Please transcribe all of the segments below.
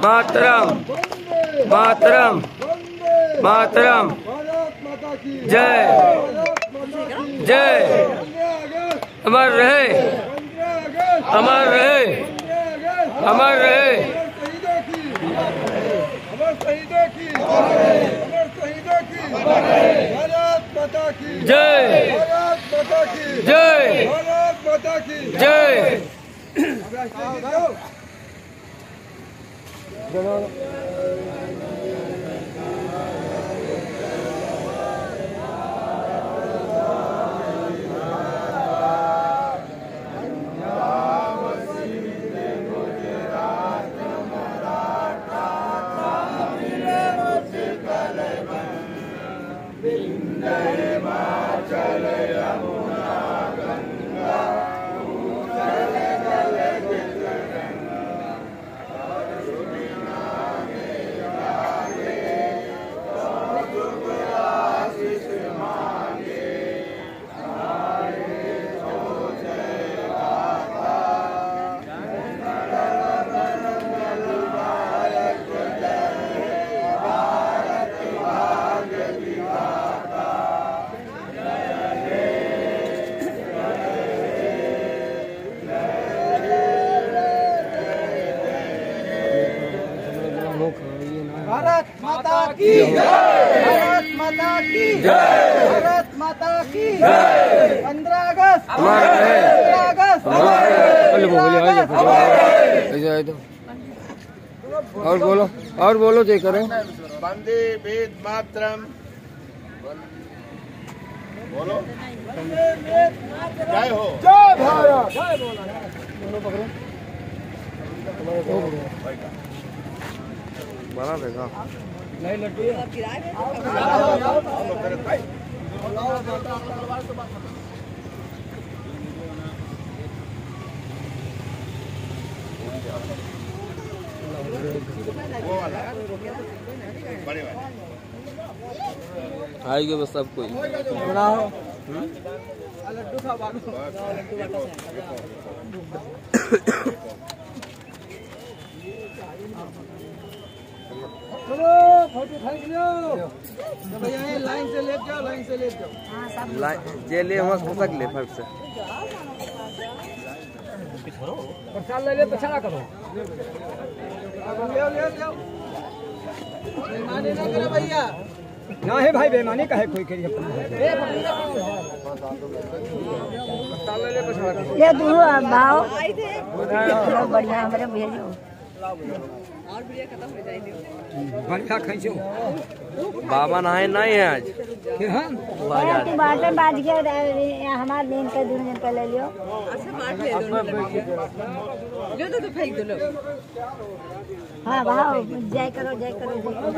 मातरम मातरम मातरम। जय जय अमर रहे अमर रहे अमर रहे। जय जय जय। भारत माता की जय। भारत माता की जय। भारत माता की जय। 15 अगस्त 15 अगस्त। और बोलो जय करें। वंदे वेद मातरम बोलो। जय हो जय भारत। बना देगा नहीं लड्डू आएगी बस सब कोई बनाओ लड्डू खा चलो फोटो खींच लो भैया। लाइन से ले जाओ लाइन से ले जाओ। जे ले वहाँ खसक ले फर्क से प्रसाद ले ले पछाड़ा करो। ले ले जाओ बेईमानी ना करो भैया। ना है भाई बेईमानी का है कोई करिए। प्रसाद ले ले पछाड़ा करो। ये दूर भाव बढ़िया हमारे भेजो और वीडियो खत्म हो जाएगी। बढ़िया खींचो। बाबा नहाए नहीं है आज बाटे बाज के हमारे दिन के 2 दिन पहले लियो। अच्छा बांट ले दो तो फेंक दो लोग। हाँ भाव जय करो जय करो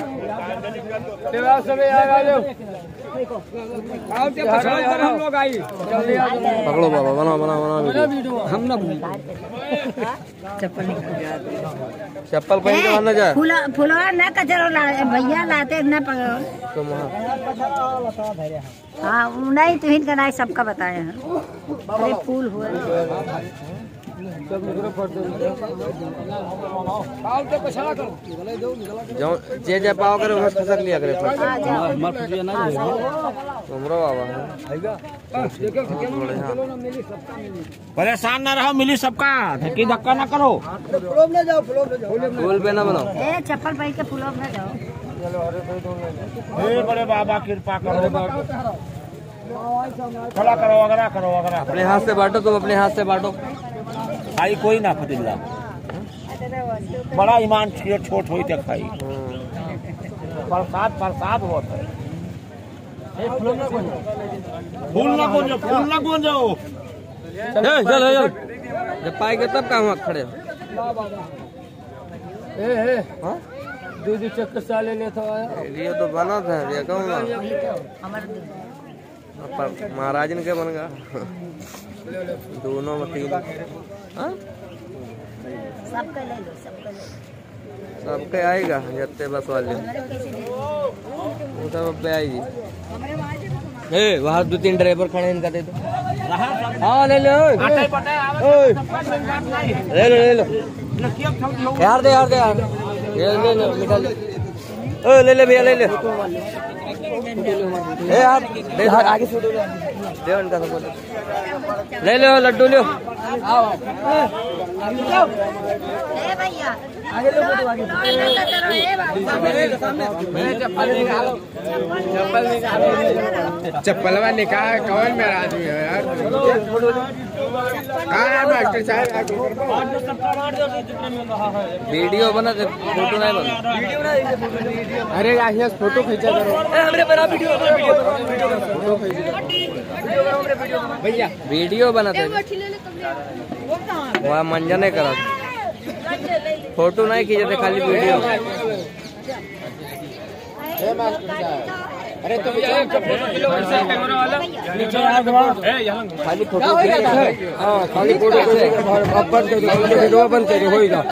हम लोग आई। पकड़ो बाबा बनाओ बनाओ बनाओ हम ना चप्पल पहन के मारना जाए। फुलवा न कचरो भैया लाते न पकड़ो। हाँ नहीं तुहिन का नहीं सबका बताए हैं। अरे फूल हुआ जे जे पाओ करे वहाँ खसक लिया करे। तुमरो बाबा परेशान ना रहो, मिली सबका धक्की धक्का ना करो। फूल पे ना बनाओ। चप्पल पहन के फूलों में जाओ। हे बड़े बाबा कृपा करो, खड़ा करो वगैरह करो वगैरह। अपने हाथ से बांटो तुम अपने हाथ से बांटो। खाई कोई ना फतिल्ला बड़ा ईमान छोट हुई थे खाई। प्रसाद प्रसाद बहुत है। फूल ना गुंजो चल जब पाएंगे तब कहाँ खड़े हो। दूध चक्कर साले ले तो ये तो बना था ये कहूँगा महाराज ने क्या बन गया दोनों वकील। सबके आएगा जत्ते बस वाले सब पे आएगी। वहाँ 2-3 ड्राइवर खड़े इनका दे दो। हाँ ले लो ले लो यार दे यार। ले निकाल ले ले भैया ले ले आप आगे फोटो ले उनका सब ले लो लड्डू लो भैया आगे लो फोटो आगे चप्पलवा निकाल कौन मेरा आदमी है यार कहाँ है मास्टर साहब वीडियो बना दे फोटो नहीं बना अरे यहाँ फोटो खींचा करो भैया वीडियो बना दे वहाँ मंजा नहीं करा फोटो नहीं खींचते खाली वीडियो अरे तो खाली फोटो खाली फोटो बंद कर वीडियो बंद कर होगा